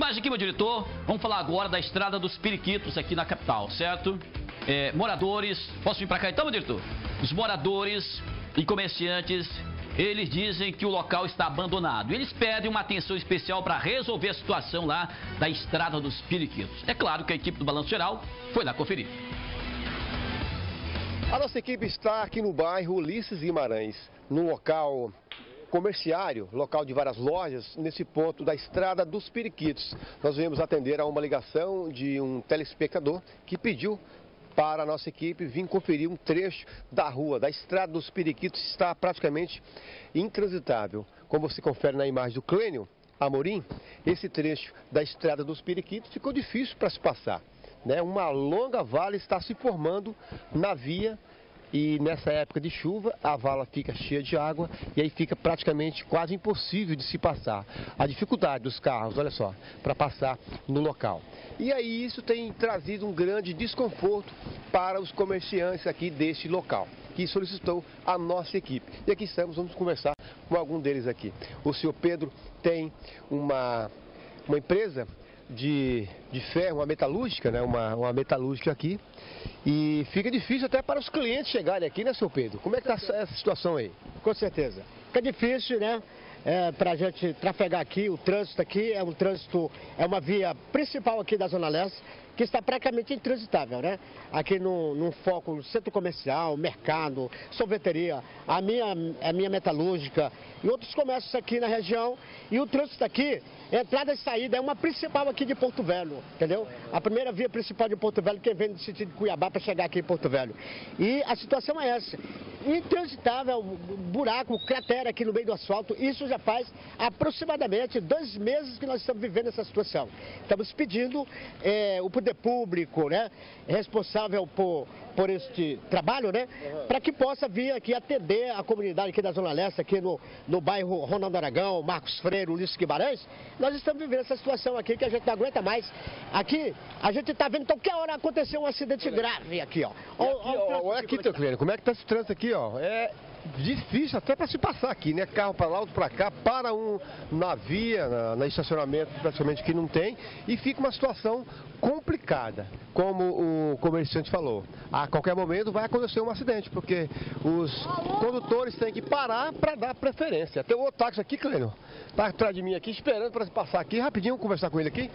Reportagem aqui, meu diretor. Vamos falar agora da Estrada dos Periquitos aqui na capital, certo? Moradores... Posso vir pra cá então, meu diretor? Os moradores e comerciantes, eles dizem que o local está abandonado. Eles pedem uma atenção especial para resolver a situação lá da Estrada dos Periquitos. É claro que a equipe do Balanço Geral foi lá conferir. A nossa equipe está aqui no bairro Ulisses Guimarães, num local comerciário, local de várias lojas, nesse ponto da Estrada dos Periquitos. Nós viemos atender a uma ligação de um telespectador que pediu para a nossa equipe vir conferir um trecho da rua, da Estrada dos Periquitos, está praticamente intransitável. Como você confere na imagem do Clênio Amorim, esse trecho da Estrada dos Periquitos ficou difícil para se passar, né? Uma longa vala está se formando na via e nessa época de chuva a vala fica cheia de água e aí fica praticamente quase impossível de se passar. A dificuldade dos carros, olha só, para passar no local. E aí isso tem trazido um grande desconforto para os comerciantes aqui deste local, que solicitou a nossa equipe. E aqui estamos, vamos conversar com algum deles aqui. O senhor Pedro tem uma empresa de ferro, uma metalúrgica, né? Uma metalúrgica aqui. E fica difícil até para os clientes chegarem aqui, né, seu Pedro? Como é que está essa situação aí? Com certeza. Fica difícil, né? Para a gente trafegar aqui, o trânsito aqui é uma via principal aqui da Zona Leste, que está praticamente intransitável, né? Aqui num foco, no centro comercial, mercado, sorveteria, a minha metalúrgica e outros comércios aqui na região. E o trânsito aqui, entrada e saída, é uma principal aqui de Porto Velho, entendeu? A primeira via principal de Porto Velho, que vem do sentido de Cuiabá para chegar aqui em Porto Velho. E a situação é essa. Intransitável, buraco, cratera aqui no meio do asfalto. Isso já faz aproximadamente 2 meses que nós estamos vivendo essa situação. Estamos pedindo o poder público, né, responsável por este trabalho, né, para que possa vir aqui atender a comunidade aqui da Zona Leste, aqui no bairro Ronaldo Aragão, Marcos Freire, Ulisses Guimarães. Nós estamos vivendo essa situação aqui que a gente não aguenta mais. Aqui, a gente está vendo, então, que hora aconteceu um acidente grave aqui, ó. Olha aqui, teu cliente, como é que está esse trânsito aqui, ó? É difícil até para se passar aqui, né? Carro para lá, outro para cá, para na via, na estacionamento praticamente que não tem, e fica uma situação complicada, como o comerciante falou. A qualquer momento vai acontecer um acidente, porque os condutores têm que parar para dar preferência. Tem um outro táxi aqui, Clênio, tá atrás de mim aqui, esperando para passar aqui, rapidinho, vou conversar com ele aqui.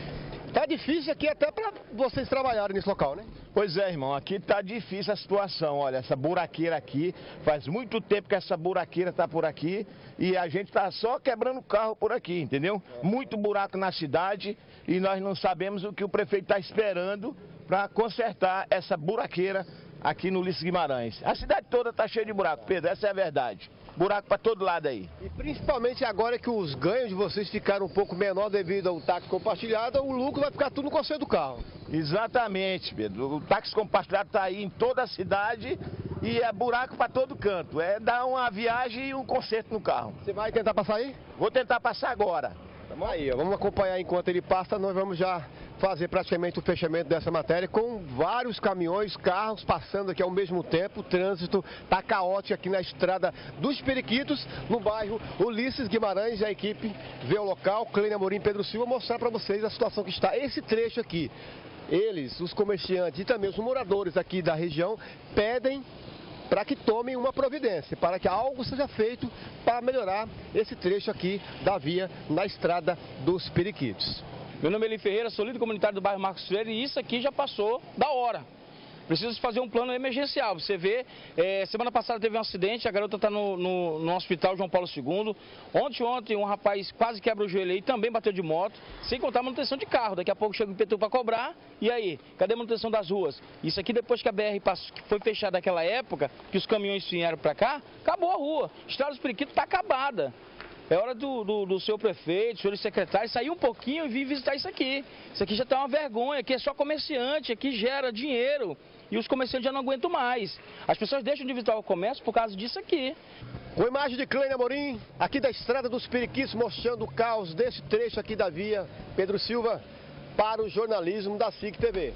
Tá difícil aqui até para vocês trabalharem nesse local, né? Pois é, irmão, aqui tá difícil a situação, olha, essa buraqueira aqui, faz muito tempo que essa buraqueira tá por aqui e a gente tá só quebrando o carro por aqui, entendeu? Muito buraco na cidade e nós não sabemos o que o prefeito tá esperando para consertar essa buraqueira aqui no Ulisses Guimarães. A cidade toda tá cheia de buraco, Pedro, essa é a verdade. Buraco para todo lado aí. E principalmente agora que os ganhos de vocês ficaram um pouco menor devido ao táxi compartilhado, o lucro vai ficar tudo no conselho do carro. Exatamente, Pedro. O táxi compartilhado está aí em toda a cidade e é buraco para todo canto. É dar uma viagem e um conserto no carro. Você vai tentar passar aí? Vou tentar passar agora. Vamos aí, ó. Vamos acompanhar enquanto ele passa, nós vamos já fazer praticamente o fechamento dessa matéria com vários caminhões, carros passando aqui ao mesmo tempo. O trânsito está caótico aqui na Estrada dos Periquitos, no bairro Ulisses Guimarães. A equipe vê o local, Clênio Amorim, Pedro Silva, mostrar para vocês a situação que está. Esse trecho aqui, eles, os comerciantes e também os moradores aqui da região, pedem para que tomem uma providência, para que algo seja feito para melhorar esse trecho aqui da via na Estrada dos Periquitos. Meu nome é Eli Ferreira, sou líder comunitário do bairro Marcos Freire e isso aqui já passou da hora. Precisa fazer um plano emergencial. Você vê, semana passada teve um acidente, a garota está no hospital João Paulo II. Ontem um rapaz quase quebra o joelho aí, também bateu de moto, sem contar a manutenção de carro. Daqui a pouco chega o IPTU para cobrar, e aí? Cadê a manutenção das ruas? Isso aqui depois que a BR foi fechada naquela época, que os caminhões vieram para cá, acabou a rua. Estrada dos Periquitos está acabada. É hora do seu prefeito, senhores secretários, sair um pouquinho e vir visitar isso aqui. Isso aqui já está uma vergonha, aqui é só comerciante, aqui gera dinheiro. E os comerciantes já não aguentam mais. As pessoas deixam de visitar o comércio por causa disso aqui. Com imagem de Clênio Amorim, aqui da Estrada dos Periquitos, mostrando o caos desse trecho aqui da via, Pedro Silva, para o jornalismo da SIC TV.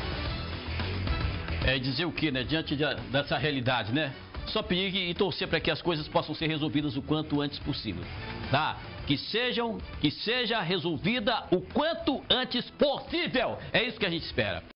Dizer o que, né? Diante dessa realidade, né? Só pedir e torcer para que as coisas possam ser resolvidas o quanto antes possível, tá? que seja resolvida o quanto antes possível. É isso que a gente espera.